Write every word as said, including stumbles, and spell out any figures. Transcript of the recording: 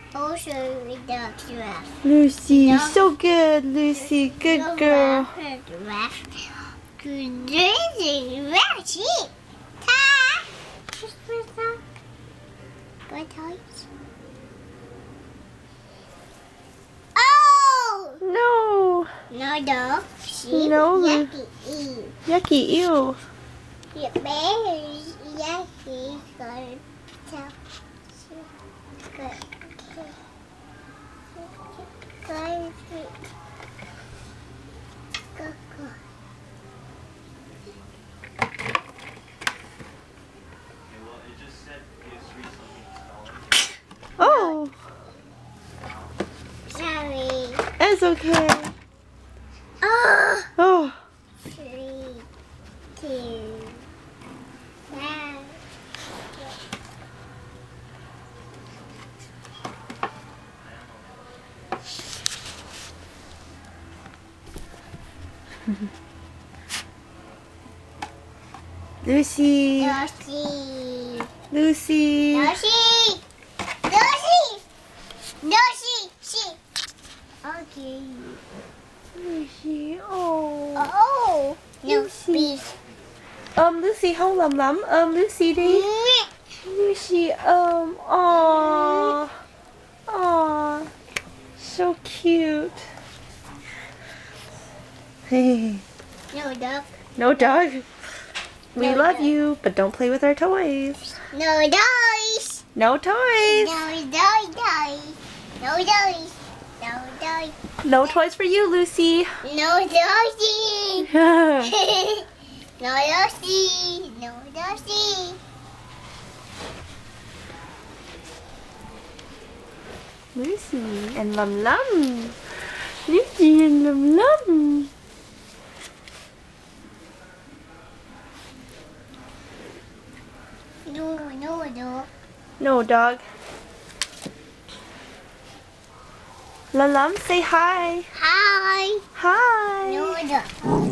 Also with the giraffe. Lucy, no. So good, Lucy. Good no girl. Giraffe. Good giraffe. Ta. What toys? Oh! No. No dog. Sheep. No. Yucky. Ew. Yucky. Ew. Your bear is yucky. Good. Good. Good. Good. Oh. Sorry. It's okay. Oh. Oh. Three, two, one. Lucy. Lucy. Lucy. Lucy. Lucy. Lucy. She. Okay. Lucy. Oh. Oh. No, Lucy. please. Um, Lucy, không lầm lắm. Um, Lucy đi. Lucy, um, aww. Aww. So cute. Hey. No dog. No dog. We No love dog. you, but don't play with our toys. No toys. No toys. No toys. No toys. No toys. No toys for you, Lucy. No toys. No Lucy. No Lucy. Lucy and Lum Lum. Lucy and Lum Lum. No, no, no. No dog. Lum Lum, say hi. Hi. Hi. No dog.